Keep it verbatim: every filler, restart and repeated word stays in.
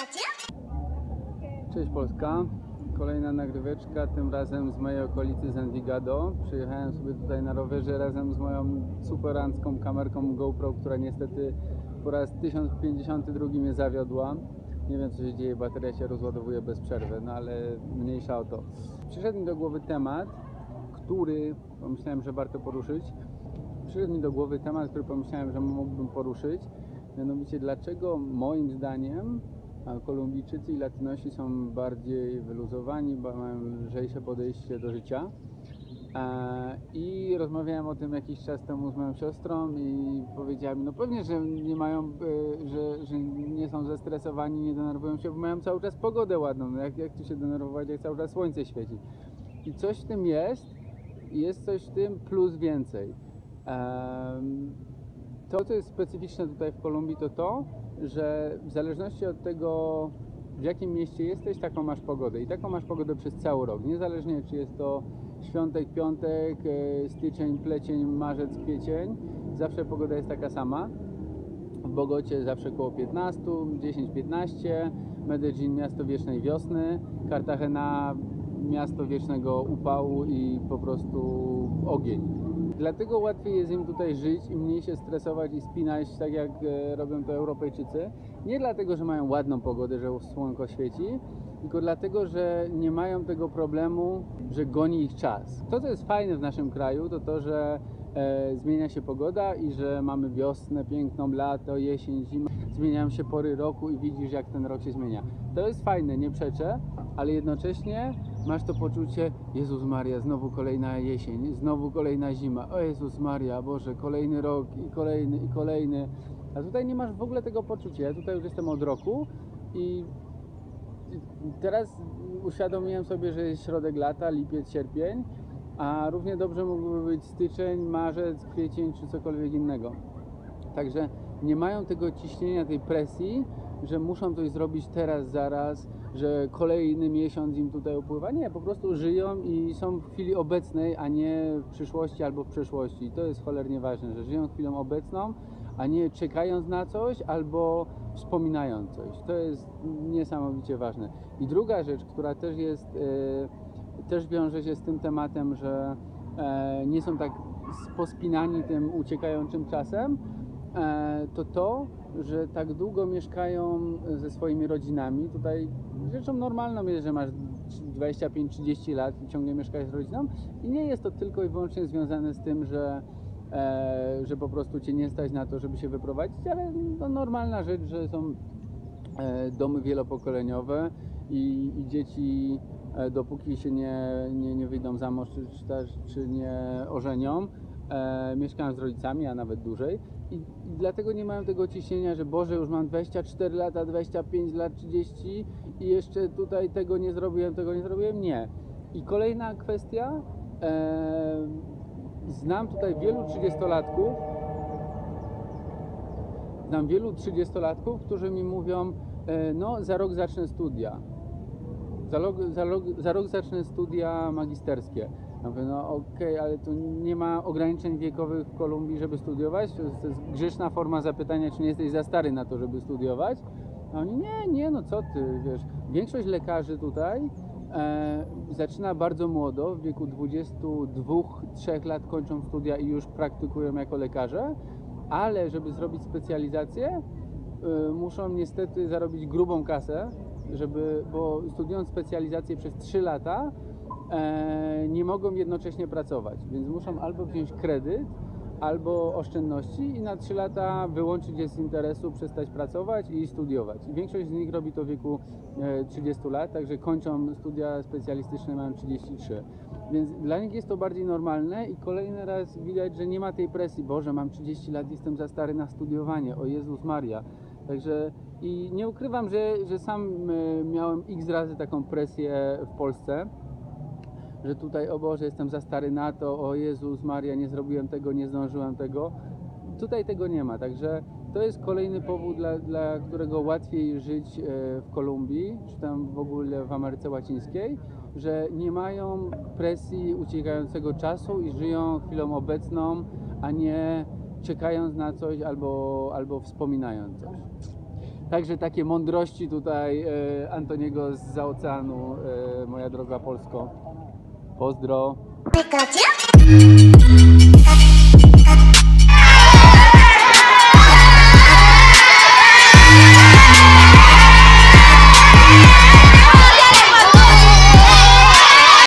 Macie? Cześć Polska, kolejna nagryweczka, tym razem z mojej okolicy z Envigado. Przyjechałem sobie tutaj na rowerze razem z moją superancką kamerką GoPro, która niestety po raz tysiąc pięćdziesiąty drugi mnie zawiodła. Nie wiem, co się dzieje, bateria się rozładowuje bez przerwy, no ale mniejsza o to. Przyszedł mi do głowy temat, który pomyślałem, że warto poruszyć. Przyszedł mi do głowy temat, który pomyślałem, że mógłbym poruszyć. Mianowicie, dlaczego moim zdaniem Kolumbijczycy i Latynosi są bardziej wyluzowani, mają lżejsze podejście do życia. I rozmawiałem o tym jakiś czas temu z moją siostrą i powiedziała mi, no pewnie, że nie mają, że, że nie są zestresowani, nie denerwują się, bo mają cały czas pogodę ładną. No jak, jak tu się denerwować, jak cały czas słońce świeci. I coś w tym jest, jest coś w tym plus więcej. To, co jest specyficzne tutaj w Kolumbii, to to, że w zależności od tego, w jakim mieście jesteś, taką masz pogodę. I taką masz pogodę przez cały rok. Niezależnie, czy jest to świątek, piątek, styczeń, plecień, marzec, kwiecień. Zawsze pogoda jest taka sama. W Bogocie zawsze około piętnaście, dziesięć piętnaście. Medellin miasto wiecznej wiosny. Cartagena miasto wiecznego upału i po prostu ogień. Dlatego łatwiej jest im tutaj żyć i mniej się stresować i spinać, tak jak robią to Europejczycy. Nie dlatego, że mają ładną pogodę, że słonko świeci, tylko dlatego, że nie mają tego problemu, że goni ich czas. To, co jest fajne w naszym kraju, to to, że e, zmienia się pogoda i że mamy wiosnę piękną, lato, jesień, zimę. Zmieniają się pory roku i widzisz, jak ten rok się zmienia. To jest fajne, nie przeczę, ale jednocześnie masz to poczucie, Jezus Maria, znowu kolejna jesień, znowu kolejna zima, o Jezus Maria, Boże, kolejny rok i kolejny i kolejny. A tutaj nie masz w ogóle tego poczucia. Ja tutaj już jestem od roku i teraz uświadomiłem sobie, że jest środek lata, lipiec, sierpień, a równie dobrze mógłby być styczeń, marzec, kwiecień czy cokolwiek innego. Także nie mają tego ciśnienia, tej presji, że muszą coś zrobić teraz, zaraz, że kolejny miesiąc im tutaj upływa. Nie, po prostu żyją i są w chwili obecnej, a nie w przyszłości albo w przeszłości. I to jest cholernie ważne, że żyją chwilą obecną, a nie czekając na coś albo wspominając coś. To jest niesamowicie ważne. I druga rzecz, która też jest, e, też wiąże się z tym tematem, że e, nie są tak pospinani tym uciekającym czasem, e, to to, że tak długo mieszkają ze swoimi rodzinami. Tutaj rzeczą normalną jest, że masz dwadzieścia pięć trzydzieści lat i ciągle mieszkasz z rodziną i nie jest to tylko i wyłącznie związane z tym, że, e, że po prostu cię nie stać na to, żeby się wyprowadzić, ale no, normalna rzecz, że są e, domy wielopokoleniowe i, i dzieci e, dopóki się nie, nie, nie wyjdą za mąż czy, czy, też, czy nie ożenią, e, mieszkają z rodzicami, a nawet dłużej. I, I dlatego nie mają tego ciśnienia, że Boże, już mam dwadzieścia cztery lata, dwadzieścia pięć lat, trzydzieści i jeszcze tutaj tego nie zrobiłem, tego nie zrobiłem. Nie. I kolejna kwestia, e, znam tutaj wielu trzydziestolatków, znam wielu trzydziestolatków, którzy mi mówią, e, no za rok zacznę studia, za rok, za rok, za rok zacznę studia magisterskie. Ja mówię, no okej, okay, ale tu nie ma ograniczeń wiekowych w Kolumbii, żeby studiować. To jest, to jest grzeczna forma zapytania, czy nie jesteś za stary na to, żeby studiować. A oni, nie, nie, no co ty, wiesz. Większość lekarzy tutaj e, zaczyna bardzo młodo, w wieku dwudziestu dwóch do trzech lat kończą studia i już praktykują jako lekarze, ale żeby zrobić specjalizację, e, muszą niestety zarobić grubą kasę, żeby, bo studiując specjalizację przez trzy lata, E, nie mogą jednocześnie pracować, więc muszą albo wziąć kredyt, albo oszczędności i na trzy lata wyłączyć je z interesu, przestać pracować i studiować. I większość z nich robi to w wieku e, trzydziestu lat, także kończą studia specjalistyczne, mają trzydzieści trzy. Więc dla nich jest to bardziej normalne i kolejny raz widać, że nie ma tej presji, Boże, mam trzydzieści lat, jestem za stary na studiowanie, o Jezus Maria. Także i nie ukrywam, że, że sam e, miałem x razy taką presję w Polsce, że tutaj, o Boże, jestem za stary na to, o Jezus Maria, nie zrobiłem tego, nie zdążyłem tego. Tutaj tego nie ma, także to jest kolejny powód, dla, dla którego łatwiej żyć w Kolumbii, czy tam w ogóle w Ameryce Łacińskiej, że nie mają presji uciekającego czasu i żyją chwilą obecną, a nie czekając na coś albo, albo wspominając coś. Także takie mądrości tutaj e, Antoniego zza oceanu, e, moja droga Polsko. Pozdro. Pikachu?